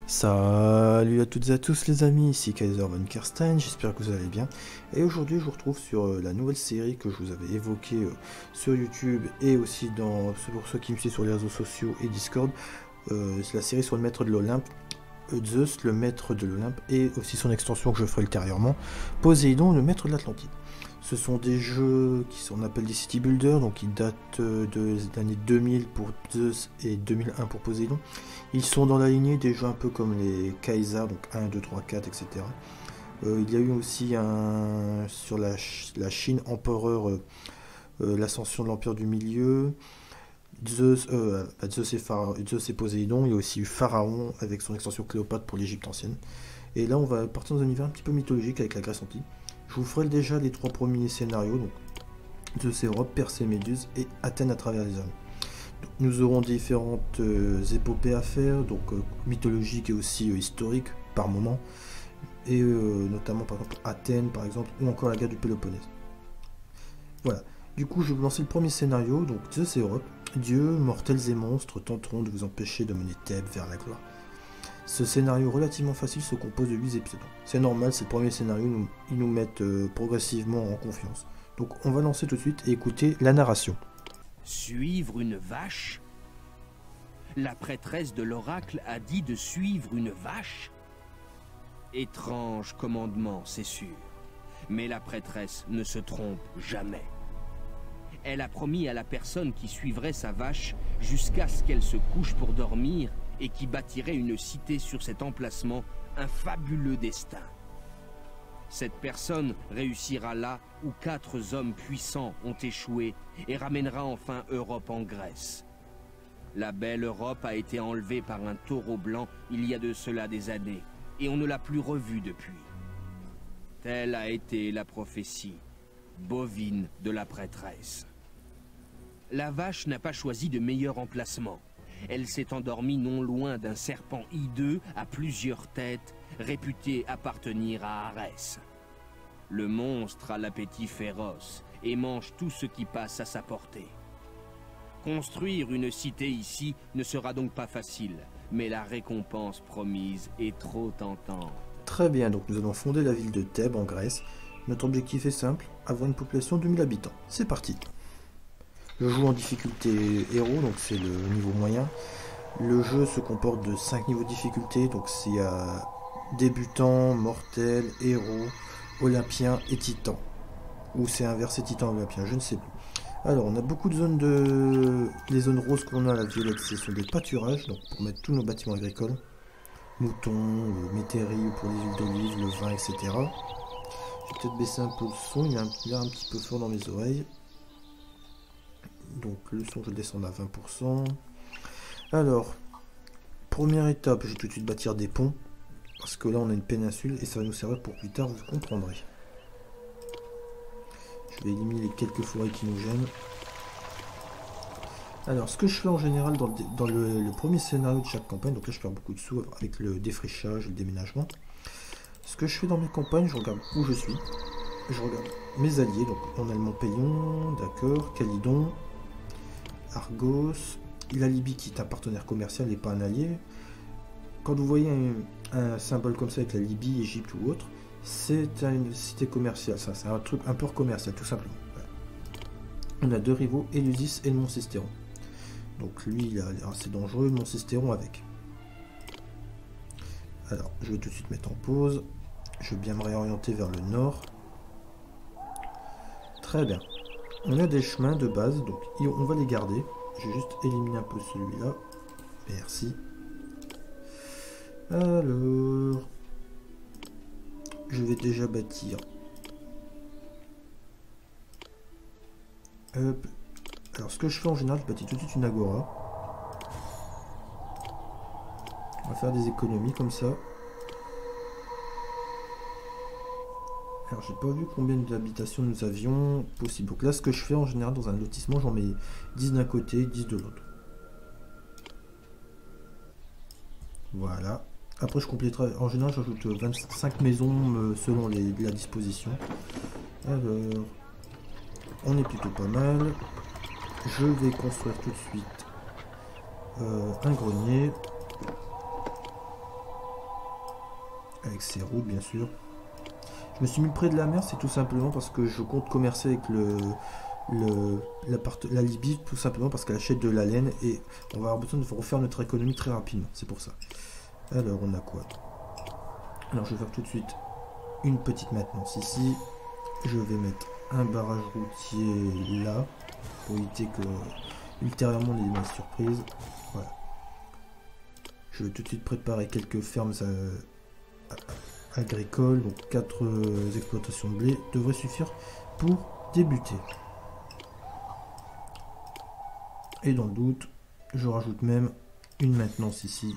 Salut à toutes et à tous les amis, ici Kaiser von Kerstein, j'espère que vous allez bien. Et aujourd'hui je vous retrouve sur la nouvelle série que je vous avais évoquée sur YouTube et aussi pour ceux qui me suivent sur les réseaux sociaux et Discord. C'est la série sur le maître de l'Olympe, Zeus le maître de l'Olympe, et aussi son extension que je ferai ultérieurement, Poséidon le maître de l'Atlantide. Ce sont des jeux on appelle des city builders, donc qui datent de l'année 2000 pour Zeus et 2001 pour Poséidon. Ils sont dans la lignée des jeux un peu comme les Kaiser, donc 1, 2, 3, 4, etc. Il y a eu aussi sur la Chine Empereur, l'ascension de l'Empire du Milieu, Zeus et Poséidon. Il y a aussi eu Pharaon avec son extension Cléopâtre pour l'Égypte ancienne. Et là on va partir dans un univers un petit peu mythologique avec la Grèce antique. Je vous ferai déjà les 3 premiers scénarios, donc Zeus Europe, Persée Méduse et Athènes à travers les hommes. Donc, nous aurons différentes épopées à faire, donc mythologiques et aussi historiques par moment, et notamment par exemple Athènes par exemple, ou encore la guerre du Péloponnèse. Voilà, du coup je vais vous lancer le premier scénario, donc Zeus Europe. Dieux, mortels et monstres tenteront de vous empêcher de mener Thèbes vers la gloire. Ce scénario relativement facile se compose de 8 épisodes. C'est normal, c'est le premier scénario, ils nous mettent progressivement en confiance. Donc on va lancer tout de suite et écouter la narration. Suivre une vache? La prêtresse de l'oracle a dit de suivre une vache? Étrange commandement, c'est sûr. Mais la prêtresse ne se trompe jamais. Elle a promis à la personne qui suivrait sa vache jusqu'à ce qu'elle se couche pour dormir et qui bâtirait une cité sur cet emplacement un fabuleux destin. Cette personne réussira là où 4 hommes puissants ont échoué et ramènera enfin Europe en Grèce. La belle Europe a été enlevée par un taureau blanc il y a de cela des années, et on ne l'a plus revue depuis. Telle a été la prophétie bovine de la prêtresse. La vache n'a pas choisi de meilleur emplacement. Elle s'est endormie non loin d'un serpent hideux à plusieurs têtes, réputé appartenir à Arès. Le monstre a l'appétit féroce et mange tout ce qui passe à sa portée. Construire une cité ici ne sera donc pas facile, mais la récompense promise est trop tentante. Très bien, donc nous allons fonder la ville de Thèbes en Grèce. Notre objectif est simple, avoir une population de 1000 habitants. C'est parti. Je joue en difficulté héros, donc c'est le niveau moyen. Le jeu se comporte de 5 niveaux de difficulté, donc c'est débutant, mortel, héros, olympien et titan. Ou c'est inversé titan olympien, je ne sais plus. Alors on a beaucoup de zones Les zones roses qu'on a, la violette, ce sont des pâturages, donc pour mettre tous nos bâtiments agricoles. Moutons, métairies pour les huiles d'olive, le vin, etc. Je vais peut-être baisser un peu le son, il est un petit peu fort dans mes oreilles. Donc le son je le descends à 20%. Alors, première étape, je vais tout de suite bâtir des ponts. Parce que là on a une péninsule et ça va nous servir pour plus tard, vous comprendrez. Je vais éliminer les quelques forêts qui nous gênent. Alors ce que je fais en général dans le premier scénario de chaque campagne, donc là je perds beaucoup de sous avec le défrichage et le déménagement. Ce que je fais dans mes campagnes, je regarde où je suis. Je regarde mes alliés, donc on a le Montpellion, d'accord, Calydon, Argos, la Libye qui est un partenaire commercial et pas un allié. Quand vous voyez un symbole comme ça avec la Libye, Égypte ou autre, c'est une cité commerciale, ça c'est un truc un peu commercial tout simplement. Voilà. On a 2 rivaux, Éleusis et le Mont Cestéron. Donc lui il est assez dangereux, le Mont Cestéron avec. Alors je vais tout de suite mettre en pause, je vais bien me réorienter vers le nord. Très bien. On a des chemins de base, donc on va les garder. Je vais juste éliminer un peu celui-là. Merci. Alors... Je vais déjà bâtir. Hop. Alors ce que je fais en général, je bâtis tout de suite une agora. On va faire des économies comme ça. Alors j'ai pas vu combien d'habitations nous avions possible. Donc là ce que je fais en général dans un lotissement, j'en mets 10 d'un côté, 10 de l'autre. Voilà. Après je compléterai, en général j'ajoute 25 maisons selon la disposition. Alors, on est plutôt pas mal. Je vais construire tout de suite un grenier. avec ses routes bien sûr. Je me suis mis près de la mer, c'est tout simplement parce que je compte commercer avec la Libye, tout simplement parce qu'elle achète de la laine et on va avoir besoin de refaire notre économie très rapidement, c'est pour ça. Alors on a quoi? Alors je vais faire tout de suite une petite maintenance ici. Je vais mettre un barrage routier là pour éviter que ultérieurement on ait des mauvaises surprises. Voilà. Je vais tout de suite préparer quelques fermes agricoles, donc 4 exploitations de blé devraient suffire pour débuter. Et dans le doute, je rajoute même une maintenance ici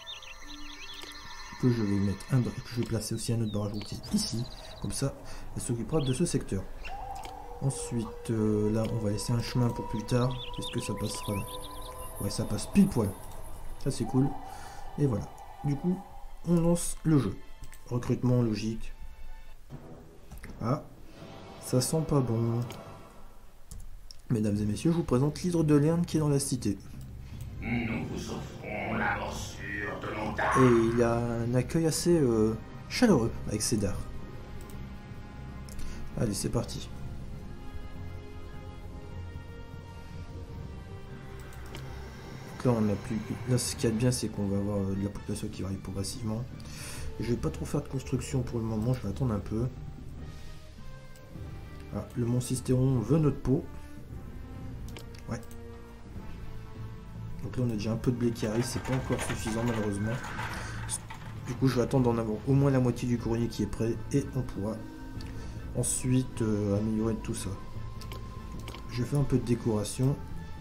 que je vais mettre que je vais placer aussi un autre barrage routier ici, comme ça elle s'occupera de ce secteur. Ensuite là on va laisser un chemin pour plus tard. Est-ce que ça passera là? Ouais, ça passe pile poil, ça c'est cool. Et voilà, du coup on lance le jeu. Recrutement logique. Ah, ça sent pas bon. Mesdames et messieurs, je vous présente l'hydre de Lerne qui est dans la cité. Nous vous offrons la morsure de montagne. Et il a un accueil assez chaleureux avec Cédar. Allez, c'est parti. Donc là, on a plus. Là, ce qu'il y a de bien, c'est qu'on va avoir de la population qui va arriver progressivement. Je vais pas trop faire de construction pour le moment, je vais attendre un peu. Ah, le Mont Sistéron veut notre peau. Ouais. Donc là on a déjà un peu de blé qui arrive, c'est pas encore suffisant malheureusement. Du coup je vais attendre d'en avoir au moins la moitié du courrier qui est prêt et on pourra ensuite améliorer tout ça. Donc, je vais faire un peu de décoration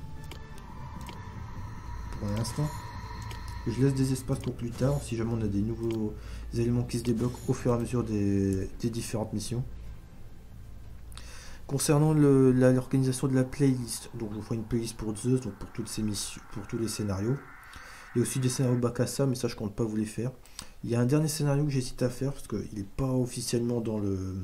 pour l'instant. Je laisse des espaces pour plus tard si jamais on a des nouveaux éléments qui se débloquent au fur et à mesure des différentes missions. Concernant l'organisation de la playlist, donc je vous ferai une playlist pour Zeus, donc pour toutes ces missions, pour tous les scénarios. Il y a aussi des scénarios Bakassa, mais ça je compte pas vous les faire. Il y a un dernier scénario que j'hésite à faire parce qu'il n'est pas officiellement dans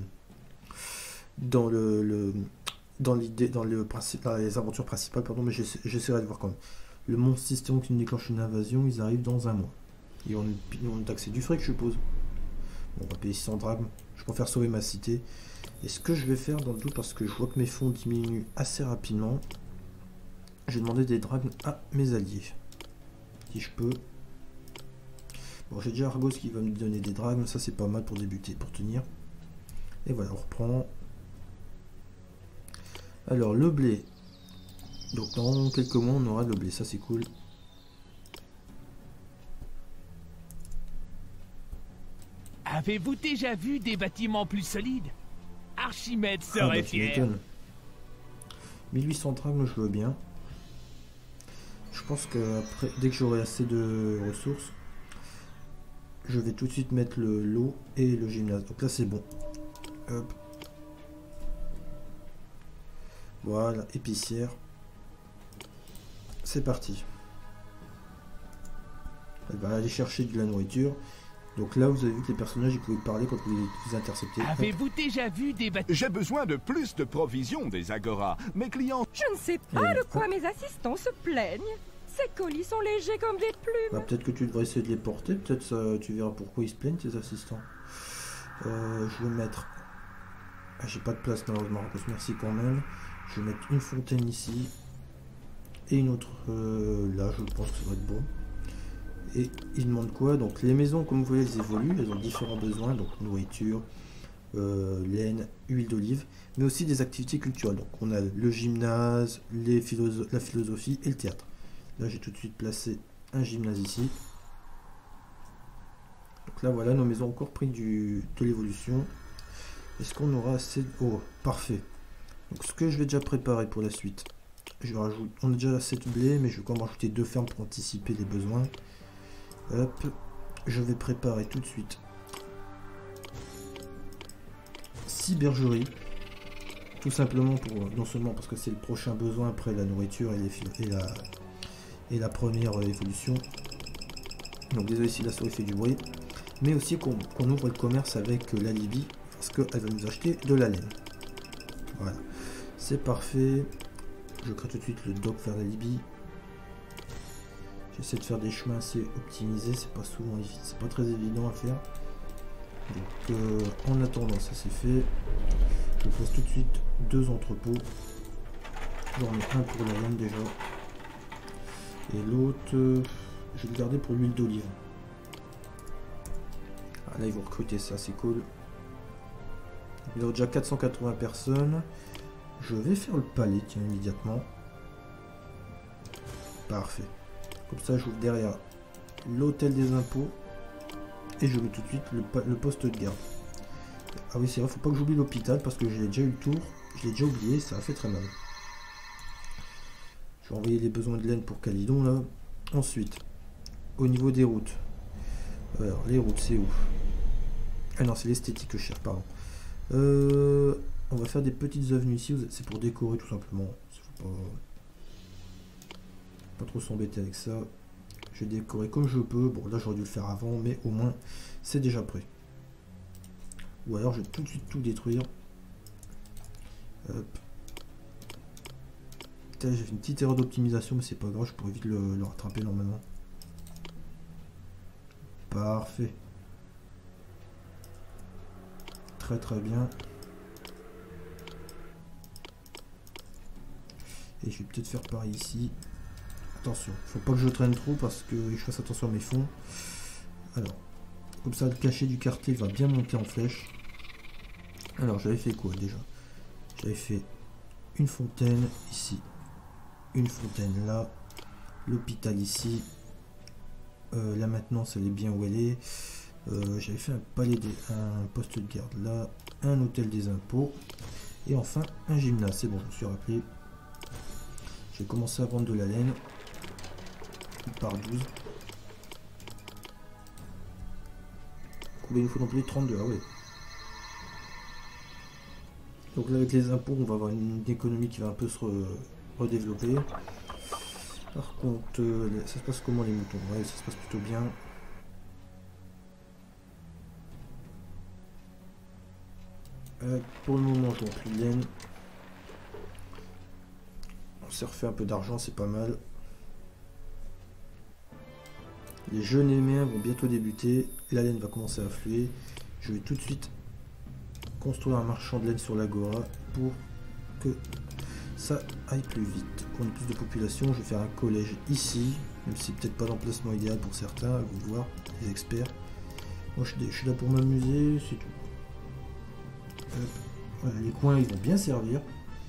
les aventures principales, pardon, mais j'essaierai de voir quand même. Le monstre Sistéron qui nous déclenche une invasion, ils arrivent dans un mois. Ils vont nous taxer du fric, je suppose. Bon, on va payer 600 drachmes. Je préfère sauver ma cité. Et ce que je vais faire dans le doute, parce que je vois que mes fonds diminuent assez rapidement, je vais demander des drachmes à mes alliés. Si je peux. Bon, j'ai déjà Argos qui va me donner des drachmes, ça c'est pas mal pour débuter, pour tenir. Et voilà, on reprend. Alors, le blé. Donc dans quelques mois, on aura le blé, ça c'est cool. Avez-vous déjà vu des bâtiments plus solides? Archimède serait fier. 1800 drachmes, je veux bien. Je pense que après, dès que j'aurai assez de ressources, je vais tout de suite mettre l'eau et le gymnase. Donc là c'est bon. Hop. Voilà, épicière. C'est parti. Elle va aller chercher de la nourriture. Donc là, vous avez vu que les personnages, ils pouvaient parler quand vous les interceptez. Avez-vous déjà vu des bâtiments? J'ai besoin de plus de provisions des Agora. Mes clients... Je ne sais pas de quoi mes assistants se plaignent. Ces colis sont légers comme des plumes. Bah, peut-être que tu devrais essayer de les porter. Peut-être ça, tu verras pourquoi ils se plaignent, tes assistants. Je vais mettre... Ah, j'ai pas de place malheureusement. Merci quand même. Je vais mettre une fontaine ici. Et une autre là, je pense que ça va être bon. Et ils demandent quoi? Donc les maisons, comme vous voyez, elles évoluent, elles ont différents besoins, donc nourriture, laine, huile d'olive, mais aussi des activités culturelles. Donc on a le gymnase, la philosophie et le théâtre. Là j'ai tout de suite placé un gymnase ici. Donc là voilà, nos maisons ont encore pris de l'évolution. Est-ce qu'on aura assez de... Oh, parfait. Donc ce que je vais déjà préparer pour la suite, je vais rajouter... On a déjà assez de blé, mais je vais quand même rajouter 2 fermes pour anticiper les besoins. Hop, je vais préparer tout de suite 6 bergeries, tout simplement pour, non seulement parce que c'est le prochain besoin après la nourriture et la première évolution. Donc désolé si la souris fait du bruit, mais aussi qu'on ouvre le commerce avec la Libye parce qu'elle va nous acheter de la laine. Voilà, c'est parfait. Je crée tout de suite le dock vers la Libye. J'essaie de faire des chemins assez optimisés, c'est pas souvent, c'est pas très évident à faire. Donc en attendant, ça c'est fait. Je place tout de suite 2 entrepôts. J'en mets un pour la laine déjà. Et l'autre, je vais le garder pour l'huile d'olive. Ah, là ils vont recruter ça, c'est cool. Il y a déjà 480 personnes. Je vais faire le palais, tiens, immédiatement. Parfait. Comme ça, j'ouvre derrière l'hôtel des impôts. Et je mets tout de suite le poste de garde. Ah oui, c'est vrai, faut pas que j'oublie l'hôpital parce que j'ai déjà eu le tour. Je l'ai déjà oublié, ça a fait très mal. Je vais envoyer les besoins de laine pour Calydon là. Ensuite, au niveau des routes. Alors, les routes, c'est où? Ah non, c'est l'esthétique que je cherche, pardon. On va faire des petites avenues ici, c'est pour décorer tout simplement. Faut pas trop s'embêter avec ça. Je vais décorer comme je peux. Bon, là j'aurais dû le faire avant, mais au moins c'est déjà prêt. Ou alors je vais tout de suite tout détruire. Hop. J'ai fait une petite erreur d'optimisation, mais c'est pas grave, je pourrais vite le rattraper normalement. Parfait. Très très bien. Et je vais peut-être faire pareil ici. Attention, faut pas que je traîne trop parce que je fasse attention à mes fonds. Alors, comme ça le cachet du quartier va bien monter en flèche. Alors j'avais fait quoi déjà? J'avais fait une fontaine ici, une fontaine là, l'hôpital ici, la maintenance elle est bien où elle est. J'avais fait un palais, un poste de garde là, un hôtel des impôts et enfin un gymnase. C'est bon, je me suis rappelé. J'ai commencé à vendre de la laine par 12. Combien il nous faut non plus? 32, ah ouais. Donc là avec les impôts on va avoir une économie qui va un peu se redévelopper. Par contre, ça se passe comment les moutons? Ouais, ça se passe plutôt bien. Pour le moment je vends plus de laine. On s'est refait un peu d'argent, c'est pas mal. Les jeux néméens vont bientôt débuter. La laine va commencer à affluer. Je vais tout de suite construire un marchand de laine sur l'agora pour que ça aille plus vite. Pour une plus de population, je vais faire un collège ici, même si c'est peut-être pas l'emplacement idéal pour certains, à vous voir, les experts. Moi je suis là pour m'amuser, c'est tout. Voilà, les coins ils vont bien servir.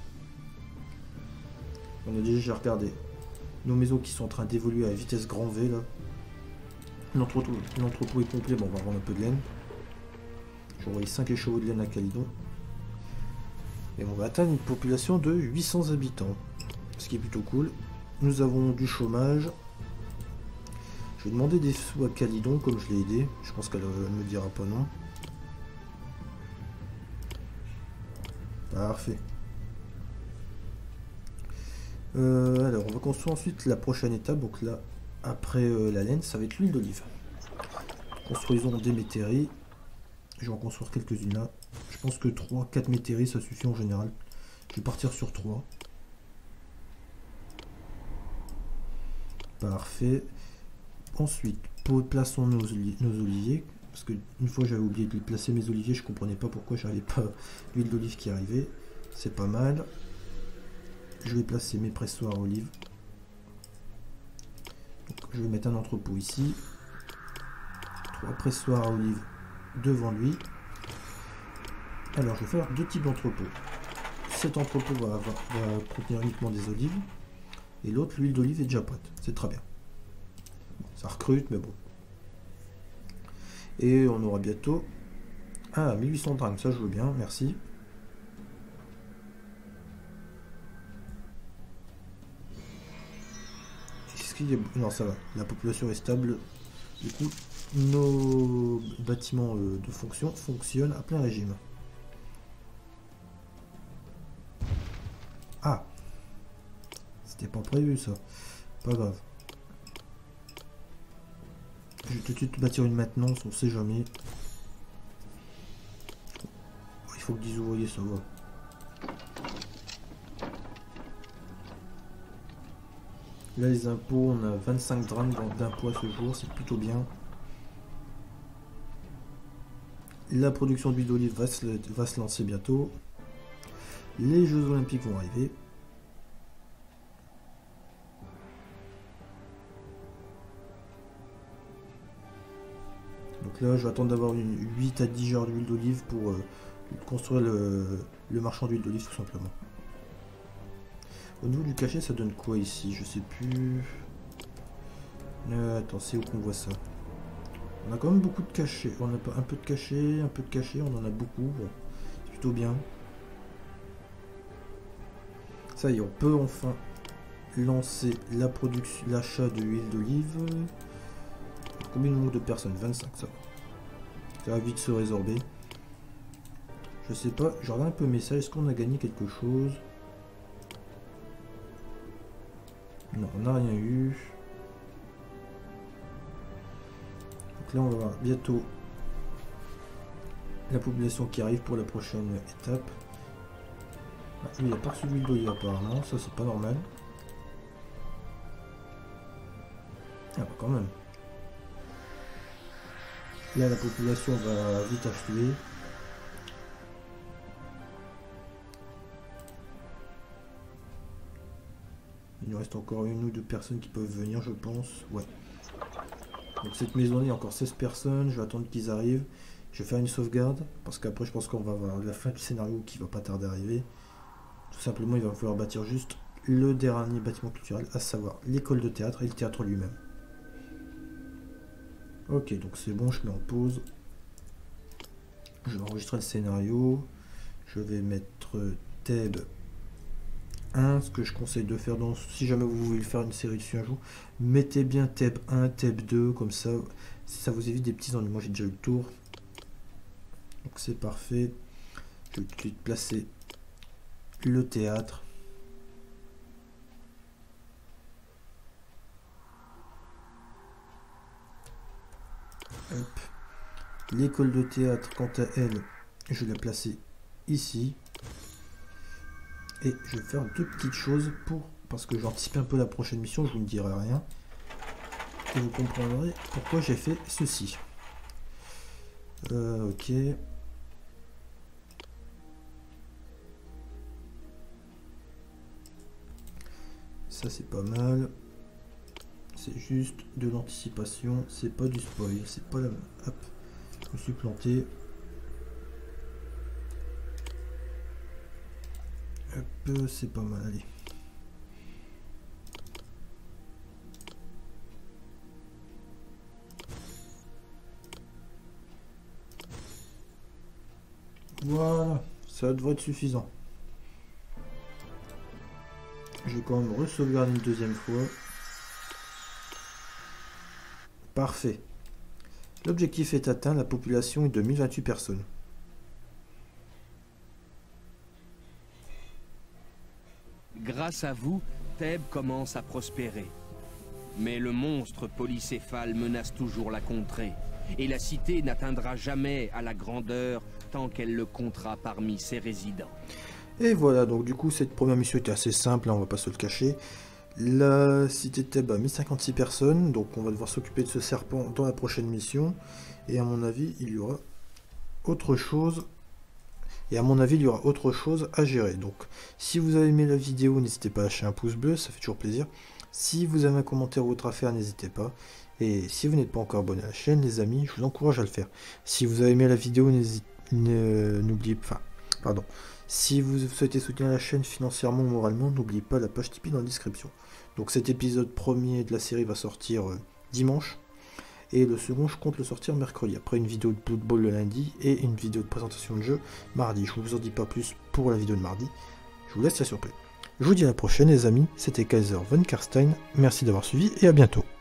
On a déjà regardé nos maisons qui sont en train d'évoluer à vitesse grand V là. L'entrepôt est complet, bon on va vendre un peu de laine. J'ai envoyé 5 écheveaux de laine à Calydon. Et on va atteindre une population de 800 habitants. Ce qui est plutôt cool. Nous avons du chômage. Je vais demander des sous à Calydon comme je l'ai aidé. Je pense qu'elle ne me dira pas non. Parfait. Alors on va construire ensuite la prochaine étape. Donc là, après la laine, ça va être l'huile d'olive. Construisons des métairies. Je vais en construire quelques-unes là. Je pense que 3-4 métairies ça suffit en général. Je vais partir sur 3. Parfait. Ensuite, plaçons nos oliviers. Parce que une fois j'avais oublié de placer mes oliviers, je comprenais pas pourquoi j'avais pas l'huile d'olive qui arrivait. C'est pas mal. Je vais placer mes pressoirs à olive. Donc, je vais mettre un entrepôt ici. 3 pressoirs à olive devant lui. Alors je vais faire 2 types d'entrepôts. Cet entrepôt va contenir uniquement des olives. Et l'autre, l'huile d'olive est déjà prête. C'est très bien. Bon, ça recrute, mais bon. Et on aura bientôt... Ah, 1800 drachmes, ça je veux bien, merci. Est-ce qu'il y a... Non, ça va. La population est stable. Du coup, nos bâtiments de fonction fonctionnent à plein régime. Ah, c'était pas prévu ça. Pas grave. Je vais tout de suite bâtir une maintenance, on sait jamais. Il faut que 10 ouvriers ça va. Là les impôts, on a 25 drachmes d'impôts à ce jour, c'est plutôt bien. La production d'huile d'olive va se lancer bientôt. Les Jeux Olympiques vont arriver. Donc là, je vais attendre d'avoir 8 à 10 jarres d'huile d'olive pour construire le marchand d'huile d'olive tout simplement. Au niveau du cachet, ça donne quoi ici? Je sais plus. Attends, c'est où qu'on voit ça? On a quand même beaucoup de cachets. On a un peu de cachet, on en a beaucoup. Bon, c'est plutôt bien. Ça y est, on peut enfin lancer la production, l'achat de l'huile d'olive. Combien de nombre de personnes? 25, ça va. Ça va vite se résorber. Je sais pas, je regarde un peu mes messages. Est-ce qu'on a gagné quelque chose? Non, on n'a rien eu. Donc là, on va voir bientôt la population qui arrive pour la prochaine étape. Ah, il n'y a pas reçu d'huile d'olive apparemment, ça c'est pas normal. Ah bah quand même. Là, la population va vite affluer. Il nous reste encore une ou deux personnes qui peuvent venir, je pense. Ouais. Donc cette maison, il y a encore 16 personnes. Je vais attendre qu'ils arrivent. Je vais faire une sauvegarde. Parce qu'après, je pense qu'on va avoir la fin du scénario qui va pas tarder à arriver. Tout simplement, il va falloir bâtir juste le dernier bâtiment culturel, à savoir l'école de théâtre et le théâtre lui-même. Ok, donc c'est bon, je mets en pause. Je vais enregistrer le scénario. Je vais mettre Thèbes 1. Ce que je conseille de faire, si jamais vous voulez faire une série dessus un jour, mettez bien Thèbes 1, Thèbes 2, comme ça, ça vous évite des petits ennuis. Moi j'ai déjà eu le tour. Donc c'est parfait. Je vais tout de suite placer le théâtre. L'école de théâtre, quant à elle, je vais la placer ici. Et je vais faire deux petites choses parce que j'anticipe un peu la prochaine mission, je vous ne dirai rien. Et vous comprendrez pourquoi j'ai fait ceci. Ok. Ça c'est pas mal. C'est juste de l'anticipation, c'est pas du spoil, c'est pas la même. Hop, je me suis planté. Hop, c'est pas mal, allez. Voilà, ça devrait être suffisant. Je vais quand même re-sauvegarder une deuxième fois. Parfait. L'objectif est atteint, la population est de 1028 personnes. Grâce à vous, Thèbes commence à prospérer. Mais le monstre polycéphale menace toujours la contrée. Et la cité n'atteindra jamais à la grandeur tant qu'elle le comptera parmi ses résidents. Et voilà, donc du coup cette première mission était assez simple, hein, on va pas se le cacher. La cité de Thèbes a 1056 personnes, donc on va devoir s'occuper de ce serpent dans la prochaine mission. Et à mon avis, il y aura autre chose. À gérer. Donc, si vous avez aimé la vidéo, n'hésitez pas à lâcher un pouce bleu, ça fait toujours plaisir. Si vous avez un commentaire ou autre à faire, n'hésitez pas. Et si vous n'êtes pas encore abonné à la chaîne, les amis, je vous encourage à le faire. Si vous avez aimé la vidéo, n'oubliez pas. Pardon. Si vous souhaitez soutenir la chaîne financièrement ou moralement, n'oubliez pas la page Tipeee dans la description. Donc cet épisode premier de la série va sortir dimanche. Et le second, je compte le sortir mercredi. Après une vidéo de Blood Bowl le lundi et une vidéo de présentation de jeu mardi. Je ne vous en dis pas plus pour la vidéo de mardi. Je vous laisse la surprise. Je vous dis à la prochaine les amis. C'était Kaiser von Karstein. Merci d'avoir suivi et à bientôt.